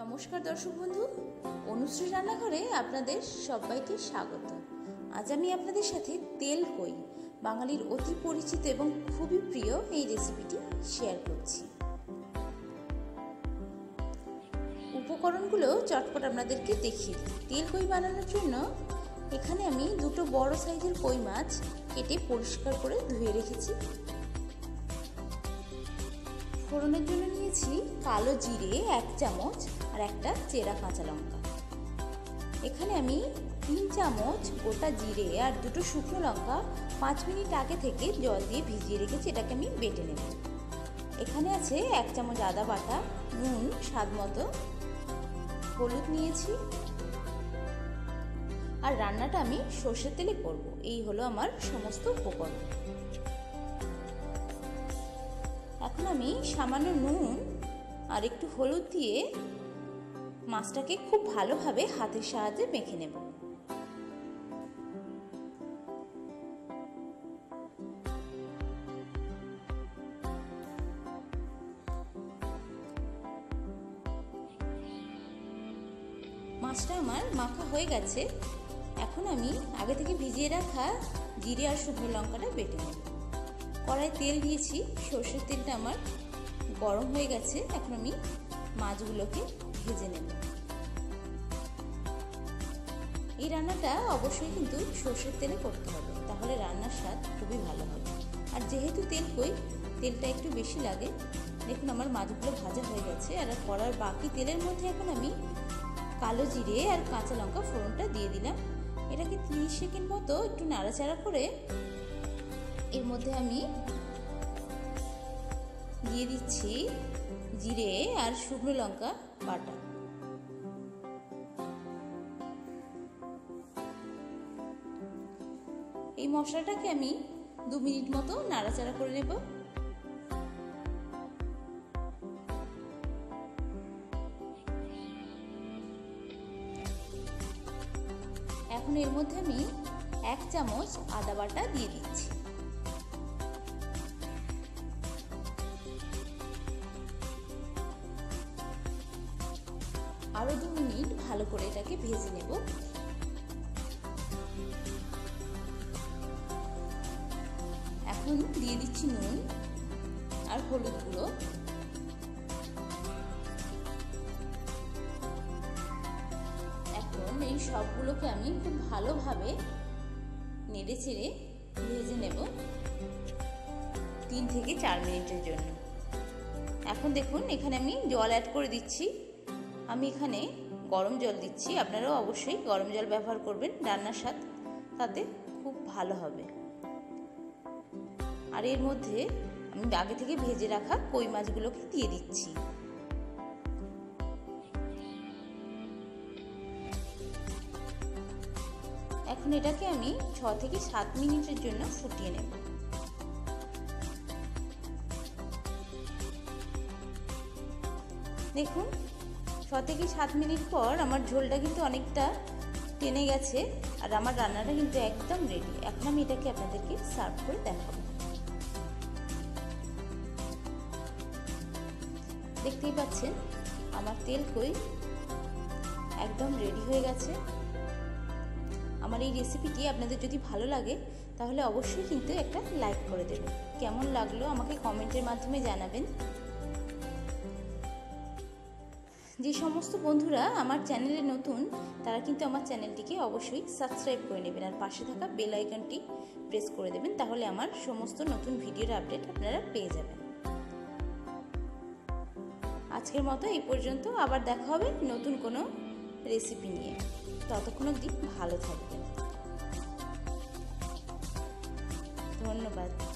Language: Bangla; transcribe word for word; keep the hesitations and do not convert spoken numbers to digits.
নমস্কার দর্শক বন্ধু, অনুশ্রী রান্নাঘরে আপনাদের সবাইকে স্বাগত। আজ আমি আপনাদের সাথে তেল কই, বাঙালির অতি পরিচিত এবং খুবই প্রিয় এই রেসিপিটি শেয়ার করছি। উপকরণগুলো চটপট আপনাদেরকে দেখিয়ে দিই। তেল কই বানানোর জন্য এখানে আমি দুটো বড় সাইজের কই মাছ কেটে পরিষ্কার করে ধুয়ে রেখেছি। ফোড়নের জন্য নিয়েছি কালো জিরে এক চামচ আর একটা চেরা কাঁচা লঙ্কা। এখানে আমি তিন চামচ গোটা জিরে আর দুটো শুকনো লঙ্কা পাঁচ মিনিট আগে থেকে জল দিয়ে ভিজিয়ে রেখেছি, এটাকে আমি বেটে নেব। এখানে আছে এক চামচ আদা বাটা, নুন স্বাদ মতো, হলুদ নিয়েছি, আর রান্নাটা আমি সর্ষের তেলে করব। এই হলো আমার সমস্ত উপকরণ। এখন আমি সামান্য নুন আর একটু হলুদ দিয়ে মাছটাকে খুব ভালোভাবে হাতের সাহায্যে মেখে নেব। মাছটা আমার মাখা হয়ে গেছে। এখন আমি আগে থেকে ভিজিয়ে রাখা জিরে আর শুকনো লঙ্কাটা বেটে নেব। কড়াই তেল দিয়েছি, সর্ষের তেলটা আমার গরম হয়ে গেছে। এখন আমি মাছগুলোকে ভেজে নেব। এই রান্নাটা অবশ্যই কিন্তু সর্ষের তেলে করতে হবে, তাহলে রান্নার স্বাদ খুবই ভালো হবে। আর যেহেতু তেল কই, তেলটা একটু বেশি লাগে। দেখুন আমার মাছগুলো ভাজা হয়ে গেছে। আর কড়ার বাকি তেলের মধ্যে এখন আমি কালো জিরে আর কাঁচা লঙ্কা ফোড়নটা দিয়ে দিলাম। এটাকে তিরিশ সেকেন্ড মতো একটু নাড়াচাড়া করে এর মধ্যে আমি দিয়ে দিচ্ছি জিরে আর শুকনো লঙ্কা বাটা। এই মশলাটাকে আমি দু মিনিট মতো নাড়াচাড়া করে নেব। এখন এর মধ্যে আমি এক চামচ আদা বাটা দিয়ে দিচ্ছি। আরো দু মিনিট ভালো করে এটাকে ভেজে নেব। এখন দিয়ে দিচ্ছি নুন আর হলুদ গুঁড়ো। এখন এই সবগুলোকে আমি খুব ভালোভাবে নেড়ে চেড়ে ভেজে নেব তিন থেকে চার মিনিটের জন্য। এখন দেখুন এখানে আমি জল অ্যাড করে দিচ্ছি। আমি এখানে গরম জল দিচ্ছি, আপনারাও অবশ্যই গরম জল ব্যবহার করবেন, রান্নার স্বাদ তাতে খুব ভালো হবে। আর এর মধ্যে আমি আগে থেকে ভেজে রাখা কই মাছগুলোকে দিয়ে দিচ্ছি। এখন এটাকে আমি ছ থেকে সাত মিনিটের জন্য ফুটিয়ে নেব। দেখুন ছ থেকে সাত মিনিট পর আমার ঝোলটা কিন্তু অনেকটা টেনে গেছে আর আমার রান্নাটা কিন্তু একদম রেডি। এখন আমি এটাকে আপনাদেরকে সার্ভ করে দেখাবো। দেখতেই পাচ্ছেন আমার তেল কই একদম রেডি হয়ে গেছে। আমার এই রেসিপিটি আপনাদের যদি ভালো লাগে তাহলে অবশ্যই কিন্তু একটা লাইক করে দেবেন। কেমন লাগলো আমাকে কমেন্টের মাধ্যমে জানাবেন। যে সমস্ত বন্ধুরা আমার চ্যানেলে নতুন তারা কিন্তু আমার চ্যানেলটিকে অবশ্যই সাবস্ক্রাইব করে নেবেন আর পাশে থাকা বেল আইকনটি প্রেস করে দেবেন, তাহলে আমার সমস্ত নতুন ভিডিওর আপডেট আপনারা পেয়ে যাবেন। আজকের মতো এই পর্যন্ত, আবার দেখা হবে নতুন কোনো রেসিপি নিয়ে। ততক্ষণ অবধি ভালো থাকবেন। ধন্যবাদ।